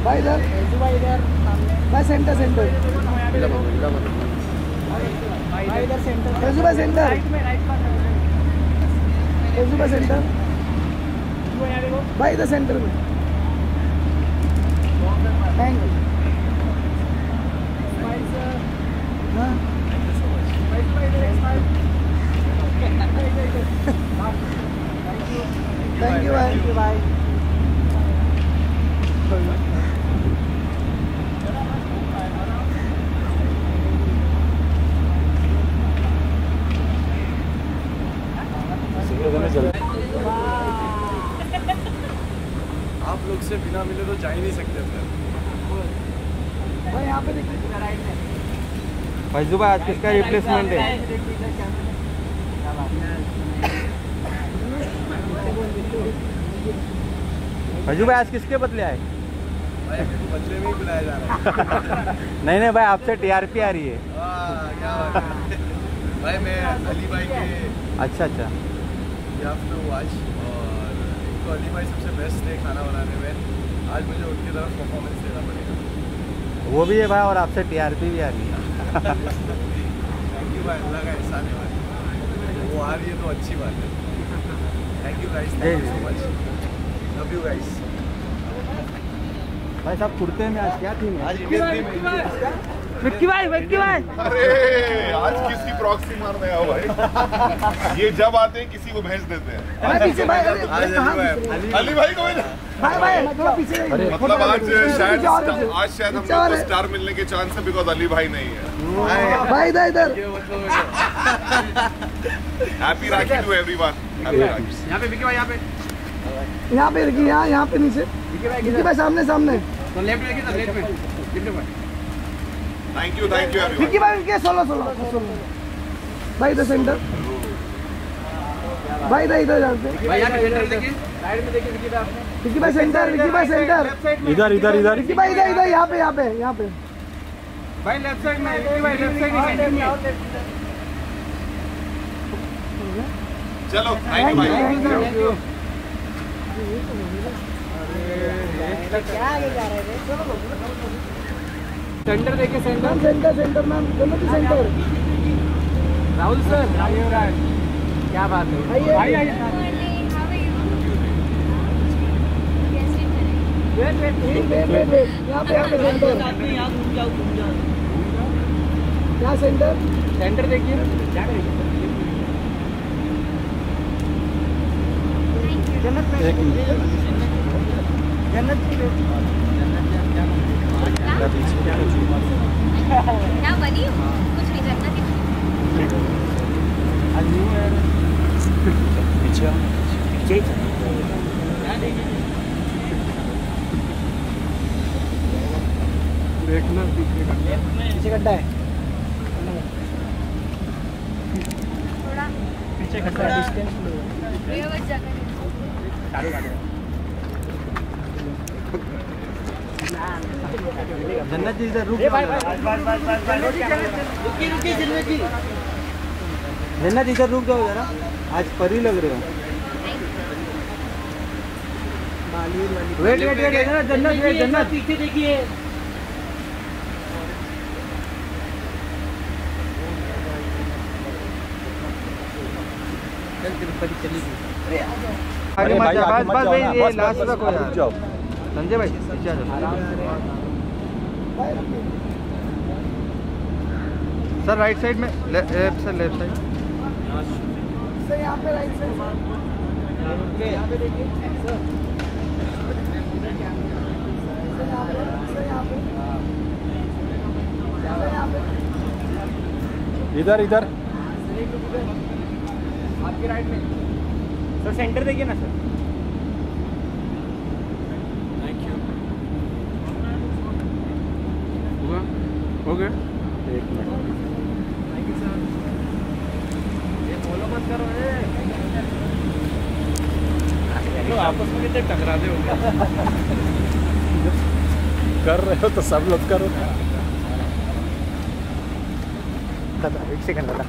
भाई इधर भाई सेंटर सेंटर भाई इधर सेंटर भाई सेंटर भाई सेंटर भाई इधर सेंटर में थैंक यू थैंक यू भाई आप लोग से बिना मिले तो जा ही नहीं सकते भाई यहाँ पे देखिए फैजू भाई आज किसका रिप्लेसमेंट है? फैजू भाई आज किसके बदले आए? भाई अपने को बदले में ही बुलाया जा रहा है। नहीं भाई आपसे टीआरपी आ रही है। क्या बात है भाई, मैं अली भाई के अच्छा यहाँ पे हूँ आज, और एक तो अली भाई सबसे बेस्ट है खाना बनाने में। आज मुझे उनकी तरफ परफॉर्मेंस देना पड़ेगा। वो भी है भाई, और आपसे टीआरपी भी आ रही है। थैंक यू भाई, अल्लाह का एहसान है भाई, वो आ रही है तो अच्छी बात है। Thank you guys, thank you so much, love you guys. भाई साहब कुर्ते में आज क्या थीम है? आज इंडियन टीम विक्की भाई अरे आज किसकी प्रॉक्सी मारने आओ भाई। ये जब आते हैं किसी को भेज देते हैं। पीछे भाई अली भाई को भेजा भाई थोड़ा पीछे मतलब आज शायद हम लोग को स्टार मिलने के चांस है, बिकॉज अली भाई नहीं है। भाई इधर happy Rakhi to everyone. Happy Rakhi. यहाँ पे विकी भाई, यहाँ पे देखिए यहाँ पे नीचे विक्की भाई सामने तो लेफ्ट में देखिए, लेफ्ट में थैंक यू एवरीवन। विक्की भाई के सोलो भाई इधर सेंटर भाई इधर जाते भाई, यहाँ पे सेंटर देखिए, साइड में देखिए विक्की भाई सेंटर इधर विक्की भाई इधर यहाँ पे भाई लेफ्ट साइड में, विकी भाई लेफ्ट साइड में। चलो थैंक यू भाई। क्या आगे जा रहे हैं? सेंटर देखिए, सेंटर सेंटर मैम दोनों की सेंटर राहुल सर, क्या बात है भाई। वेट यहाँ पे सेंटर क्या सेंटर देखिए, जन्नत क्या बनी हो? कुछ नहीं करना थी। देखना पीछे गड्ढा है, थोड़ा पीछे गड्ढा डिस्टेंस बेवजह जगह जन्नत जी इधर रुक जाओ। जन्नत इधर रुक जाओ जरा, आज परी लग रहे हो। वेट जन्नत पीछे देखिए। आगे मत जाओ, बस ये लास्ट तक हो यार। संजय भाई पीछे आ जाओ सर, राइट साइड में, लेफ्ट साइड सर यहाँ पे राइट साइड यहाँ पे देखिए सर, इधर आपके राइट में सर, सेंटर देखिए ना सर। Thank you. हो गया एक मिनट। Thank you sir. ये फॉलो मत करो, आपस में कितने टकराते हो। कर रहे हो तो सब लोग करो। एक सेकंड दादा,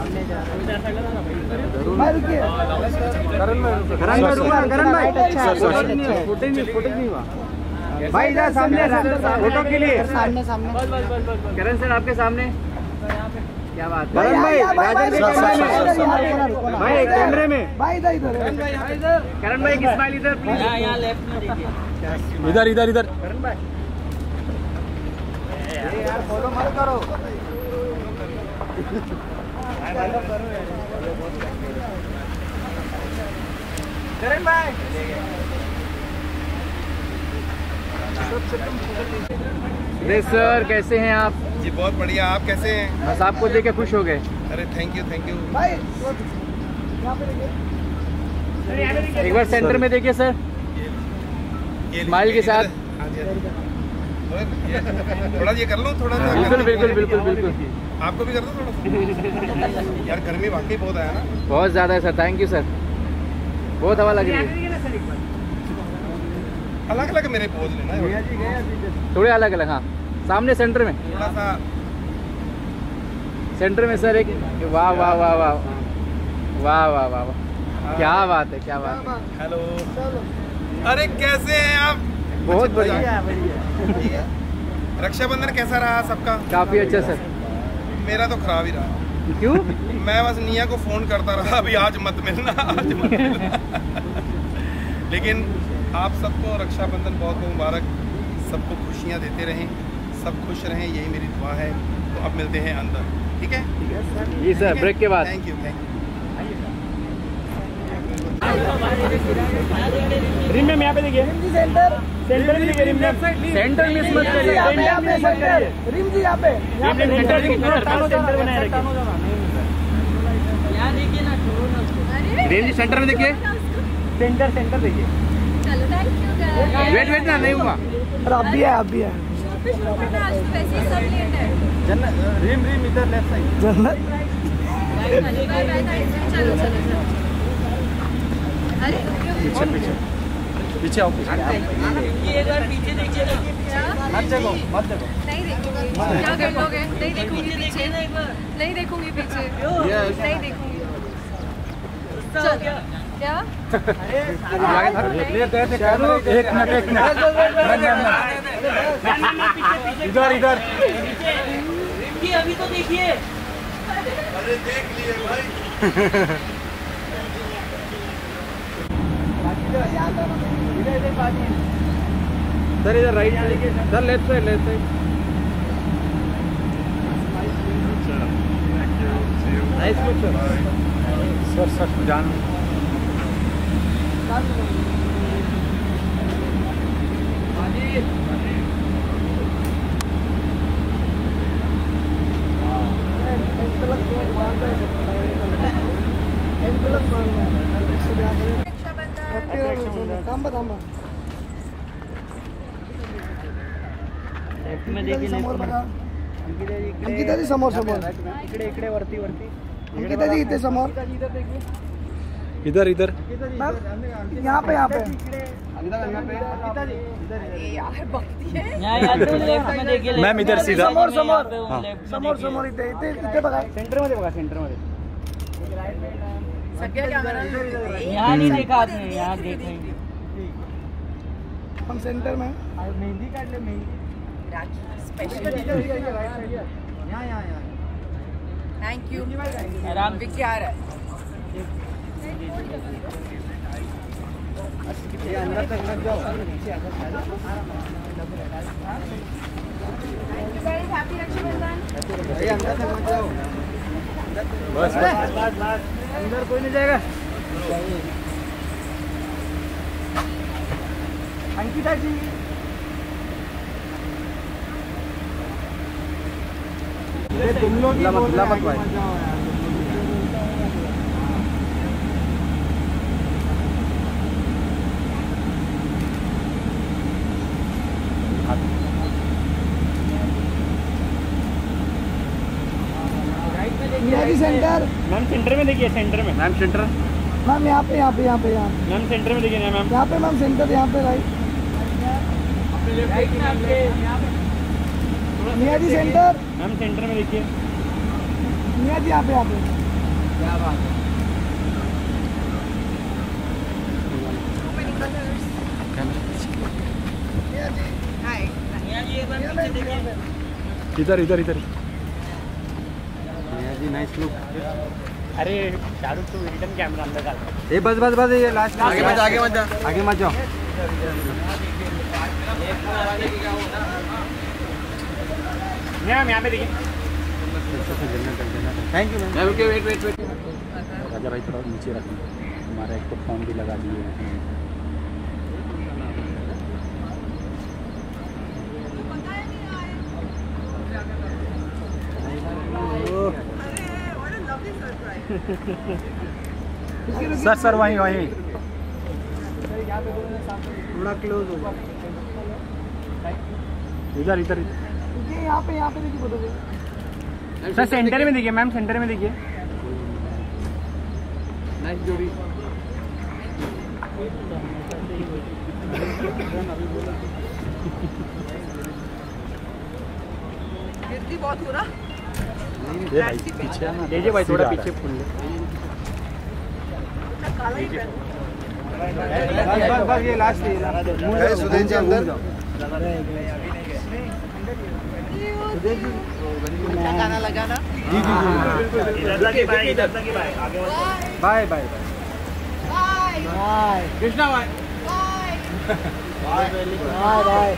भाई रुकिए, करण भाई रुका, करण भाई फुटेज नहीं हुआ भाई, इधर सामने फोटो के लिए सामने सामने करण सर आपके सामने, क्या बात है करण भाई, राजन के कैमरे में भाई, कैमरे में भाई, इधर इधर करण भाई की स्माइल इधर प्लीज, यहाँ लेफ्ट में देखिए, इधर इधर इधर करण भाई यार फॉलो मत करो, करण भाई सर कैसे हैं आप? जी बहुत बढ़िया, आप कैसे हैं? बस आपको देख के खुश हो गए। अरे थैंक यू भाई यहाँ पे देखिए, एक बार सेंटर में देखिए सर, स्माइल के साथ। हाँ जी, थोड़ा ये कर लो, थोड़ा सा बिल्कुल बिल्कुल बिल्कुल बिल्कुल, आपको भी कर दो थोड़ा सा। यार गर्मी वाकई बहुत आया ना, बहुत ज़्यादा है सर, थैंक यू सर, बहुत हवा लग रही है। अलग अलग मेरे पोज लेना, थोड़े अलग अलग, हाँ सामने सेंटर में, थोड़ा सा सेंटर में सर एक, वाह वाह वाह वाह वाह वाह वाह वाह, क्या बात है, क्या बात है, हेलो, अरे कैसे हैं आप? बहुत बढ़िया, ठीक है। रक्षाबंधन कैसा रहा सबका? काफ़ी अच्छा सर। मेरा तो खराब ही रहा। क्यों? मैं बस निया को फोन करता रहा, अभी आज मत मिलना, आज मत मिलना। लेकिन आप सबको रक्षाबंधन बहुत बहुत मुबारक, सबको खुशियाँ देते रहें, सब खुश रहें, यही मेरी दुआ है। तो अब मिलते हैं अंदर, ठीक है? जी सर, ब्रेक के बाद। Thank you, thank you. रिम मैम यहाँ पे देखिए, सेंटर सेंटर में देखिए, रिम मैम सेंटर मिस मत करिए, रिम जी यहाँ पे सेंटर बनाए रखिए, रिम जी सेंटर में देखिए, सेंटर देखिए, चलो थैंक यू वेट वेट ना, नहीं हुआ, अरे अब भी है, अब भी है आज तो वैसे ही सब लेट है। रिम इधर left side, Jannat bye bye, चलो चलो चलो, अरे पीछे पीछे पीछे आओ, एक बार पीछे देखिए, मत देखो मत देखो, नहीं देखूंगी, क्या कर लोगे? नहीं देखूंगी पीछे, नहीं देखूंगी पीछे, नहीं देखूंगी, चल क्या? एक मिनट इधर इधर, अभी तो देखिए, अरे देख लिए भाई। सर इधर right sir, left side nice sir जान थांबा में देखिए, समोर बघा, अंकिता जी समोर इकडे वरती अंकिता जी इथे समोर, इधर इधर, यहाँ पे मैम इधर सीधा, समोर इथे बघा, सेंटर मध्ये बघा, सेंटर मध्ये, यहाँ नहीं देखा आपने, यहाँ देख रहे हैं हम सेंटर में, मेहंदी काढले, मेहंदी थैंक यू, आराम से क्या रहा है, अंदर तक मत जाओ, हैप्पी रक्षाबंधन। अंदर तक मत जाओ, बस अंदर कोई नहीं जाएगा। अंकिता जी तुम लोग ही बोल रहे हैं, सेंटर मैम सेंटर में देखिए, सेंटर में मैम, सेंटर मैम यहाँ पे मैम सेंटर में देखिए ना मैम, यहाँ पे मैम सेंटर, यहाँ पे राइट, मियाँ जी सेंटर, मैम सेंटर में देखिए, मियाँ जी यहाँ पे क्या बात है। So many colors. Hi. मियां जी एक बार पीछे देखिए। इधर इधर इधर जी नाइस लुक। अरे शाहरुख तो रिटर्न कैमरा अंदर डाल। ए बस बस बस ये लास्ट आगे मत आगे मत जा आगे मत जाओ। मैम यहाँ पे देखिए। Thank you ma'am. Okay wait wait wait Raja भाई थोड़ा नीचे रखना, हमारा एक तो फॉर्म भी लगा दिए हैं। सर सर वहीं वहीं थोड़ा क्लोज हो जाए। इधर इधर यहाँ पे देखिए फोटो। सर सेंटर में देखिए मैम, सेंटर में देखिए। नाइस जोड़ी। गिरती बहुत हो रहा। ये भाई पीछे आना, लीजिए भाई थोड़ा पीछे फुल ले। काला ही पहन। बस बस ये लास्ट है। सुदेश जी अंदर गाना लगाना। जी जी जी इधर तक ही भाई, इधर तक ही भाई, आगे बढ़ो। Bye bye bye bye Krishna भाई बाय बाय बाय।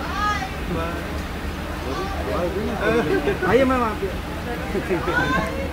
आइए मैम आप